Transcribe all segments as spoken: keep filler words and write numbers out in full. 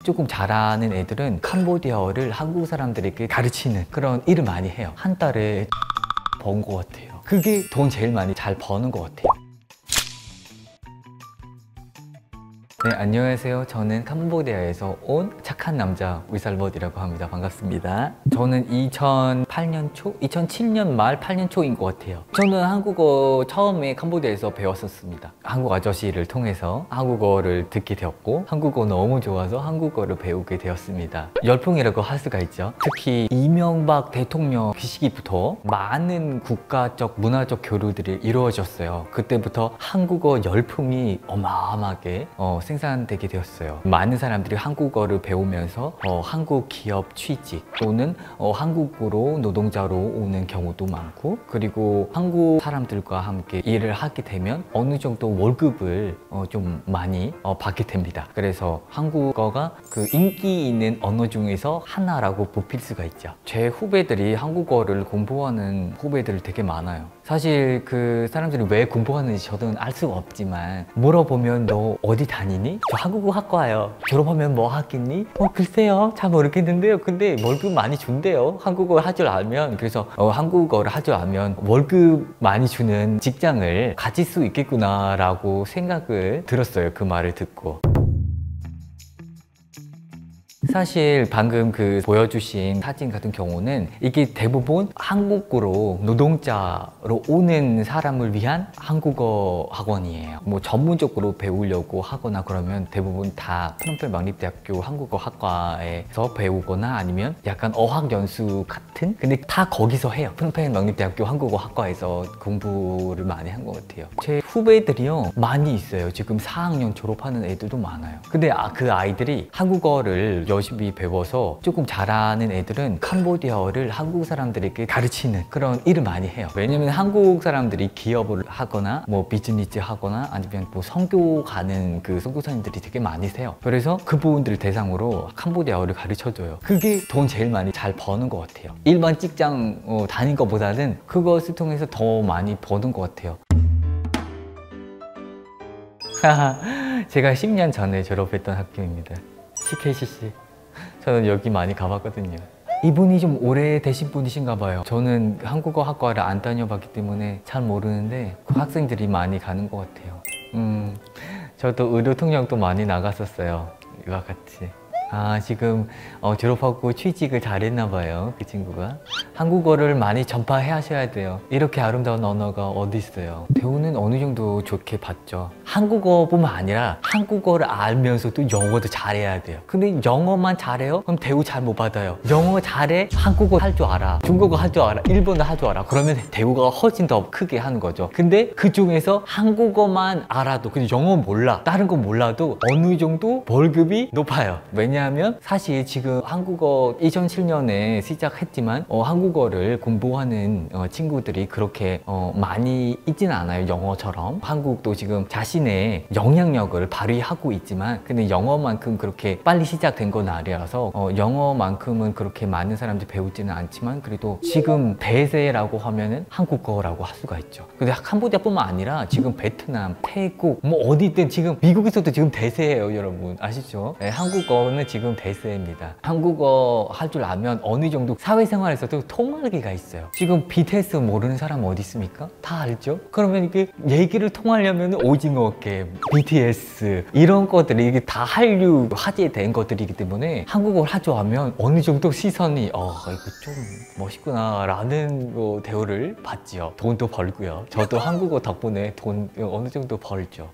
조금 잘하는 애들은 캄보디아어를 한국 사람들에게 가르치는 그런 일을 많이 해요. 한 달에 번 것 같아요. 그게 돈 제일 많이 잘 버는 것 같아요. 네, 안녕하세요. 저는 캄보디아에서 온 착한 남자 위살벗이라고 합니다. 반갑습니다. 저는 이천팔 년 초? 이천칠 년 말 팔 년 초인 것 같아요. 저는 한국어 처음에 캄보디아에서 배웠었습니다. 한국 아저씨를 통해서 한국어를 듣게 되었고 한국어 너무 좋아서 한국어를 배우게 되었습니다. 열풍이라고 할 수가 있죠. 특히 이명박 대통령 그 시기부터 많은 국가적 문화적 교류들이 이루어졌어요. 그때부터 한국어 열풍이 어마어마하게 어, 생산되게 되었어요. 많은 사람들이 한국어를 배우면서 어, 한국 기업 취직 또는 어, 한국으로 노동자로 오는 경우도 많고, 그리고 한국 사람들과 함께 일을 하게 되면 어느 정도 월급을 어, 좀 많이 어, 받게 됩니다. 그래서 한국어가 그 인기 있는 언어 중에서 하나라고 뽑힐 수가 있죠. 제 후배들이 한국어를 공부하는 후배들 되게 많아요. 사실 그 사람들이 왜 공부하는지 저는 알 수가 없지만 물어보면 너 어디 다니니? 저 한국어 학과예요. 졸업하면 뭐 하겠니? 어 글쎄요, 잘 모르겠는데요. 근데 월급 많이 준대요. 한국어 할 줄 알면. 그래서 어, 한국어를 할 줄 알면 월급 많이 주는 직장을 가질 수 있겠구나 라고 생각을 들었어요. 그 말을 듣고. 사실 방금 그 보여주신 사진 같은 경우는 이게 대부분 한국으로 노동자로 오는 사람을 위한 한국어 학원이에요. 뭐 전문적으로 배우려고 하거나 그러면 대부분 다 프놈펜 왕립대학교 한국어 학과에서 배우거나 아니면 약간 어학연수 같은, 근데 다 거기서 해요. 프놈펜 왕립대학교 한국어 학과에서 공부를 많이 한 것 같아요. 제 후배들이요 많이 있어요. 지금 사 학년 졸업하는 애들도 많아요. 근데 아, 그 아이들이 한국어를 열심히 배워서 조금 잘하는 애들은 캄보디아어를 한국 사람들에게 가르치는 그런 일을 많이 해요. 왜냐면 한국 사람들이 기업을 하거나 뭐 비즈니스 하거나 아니면 뭐 선교 가는 그 선교사님들이 되게 많이 세요. 그래서 그분들 대상으로 캄보디아어를 가르쳐줘요. 그게 돈 제일 많이 잘 버는 것 같아요. 일반 직장 어, 다닌 것보다는 그것을 통해서 더 많이 버는 것 같아요. 제가 십 년 전에 졸업했던 학교입니다. 씨케이씨씨. 저는 여기 많이 가봤거든요. 이분이 좀 오래되신 분이신가 봐요. 저는 한국어 학과를 안 다녀봤기 때문에 잘 모르는데 그 학생들이 많이 가는 것 같아요. 음, 저도 의료 통역도 많이 나갔었어요. 이와 같이. 아, 지금 어, 졸업하고 취직을 잘했나 봐요. 그 친구가. 한국어를 많이 전파하셔야 돼요. 이렇게 아름다운 언어가 어디 있어요. 대우는 어느 정도 좋게 봤죠. 한국어뿐만 아니라 한국어를 알면서도 영어도 잘해야 돼요. 근데 영어만 잘해요? 그럼 대우 잘 못 받아요. 영어 잘해? 한국어 할 줄 알아. 중국어 할 줄 알아. 일본어 할 줄 알아. 그러면 대우가 훨씬 더 크게 하는 거죠. 근데 그 중에서 한국어만 알아도 근데 영어 몰라. 다른 거 몰라도 어느 정도 월급이 높아요. 왜냐 왜냐하면 사실 지금 한국어 이천칠 년에 시작했지만 어, 한국어를 공부하는 어, 친구들이 그렇게 어, 많이 있지는 않아요. 영어처럼. 한국도 지금 자신의 영향력을 발휘하고 있지만 근데 영어만큼 그렇게 빨리 시작된 건 아니라서 어, 영어만큼은 그렇게 많은 사람들이 배우지는 않지만 그래도 지금 대세라고 하면은 한국어라고 할 수가 있죠. 근데 캄보디아뿐만 아니라 지금 베트남, 태국 뭐 어디든 지금 미국에서도 지금 대세예요. 여러분 아시죠? 네, 한국어는 지금 대세입니다. 한국어 할 줄 알면 어느 정도 사회생활에서도 통하기가 있어요. 지금 비티에스 모르는 사람 어디 있습니까? 다 알죠? 그러면 이게 얘기를 통하려면 오징어 게임, 비티에스 이런 것들이 이게 다 한류 화제된 것들이기 때문에 한국어를 할 줄 알면 어느 정도 시선이 어 이거 좀 멋있구나 라는 어, 대우를 받지요. 돈도 벌고요. 저도 한국어 덕분에 돈 어느 정도 벌죠.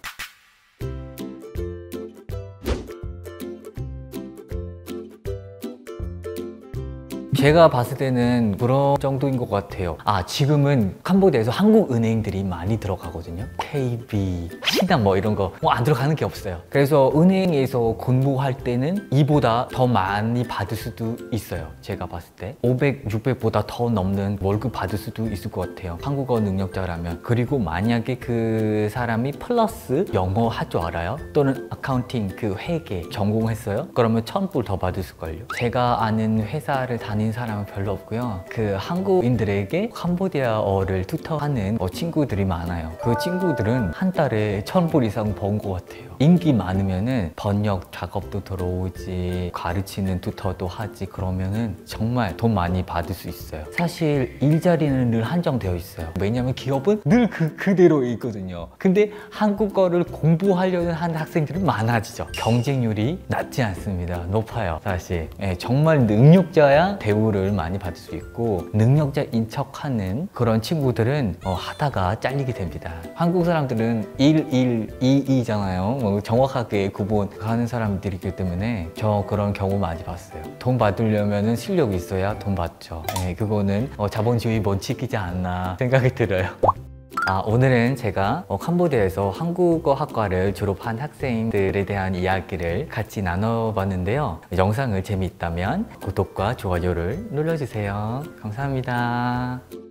제가 봤을 때는 그런 정도인 것 같아요. 아, 지금은 캄보디아에서 한국 은행들이 많이 들어가거든요. 케이비, 신한 뭐 이런 거 뭐 안 들어가는 게 없어요. 그래서 은행에서 공부할 때는 이보다 더 많이 받을 수도 있어요. 제가 봤을 때 오백, 육백보다 더 넘는 월급 받을 수도 있을 것 같아요. 한국어 능력자라면. 그리고 만약에 그 사람이 플러스 영어 할 줄 알아요? 또는 어카운팅, 그 회계 전공했어요? 그러면 천 불 더 받을걸요. 제가 아는 회사를 다닌 사람은 별로 없고요. 그 한국인들에게 캄보디아어를 투터하는 어, 친구들이 많아요. 그 친구들은 한 달에 천 불 이상 번 것 같아요. 인기 많으면은 번역 작업도 들어오지, 가르치는 튜터도 하지, 그러면은 정말 돈 많이 받을 수 있어요. 사실 일자리는 늘 한정되어 있어요. 왜냐면 기업은 늘 그, 그대로 있거든요. 근데 한국어를 공부하려는 한 학생들은 많아지죠. 경쟁률이 낮지 않습니다. 높아요. 사실 예, 정말 능력자야 대우를 많이 받을 수 있고, 능력자인 척하는 그런 친구들은 어, 하다가 잘리게 됩니다. 한국 사람들은 일, 일, 이, 이잖아요. 뭐 정확하게 구분하는 사람들이기 때문에 저 그런 경우 많이 봤어요. 돈 받으려면 실력이 있어야 돈 받죠. 예, 그거는 어, 자본주의 원칙이지 않나 생각이 들어요. 아, 오늘은 제가 어, 캄보디아에서 한국어 학과를 졸업한 학생들에 대한 이야기를 같이 나눠봤는데요. 영상을 재미있다면 구독과 좋아요를 눌러주세요. 감사합니다.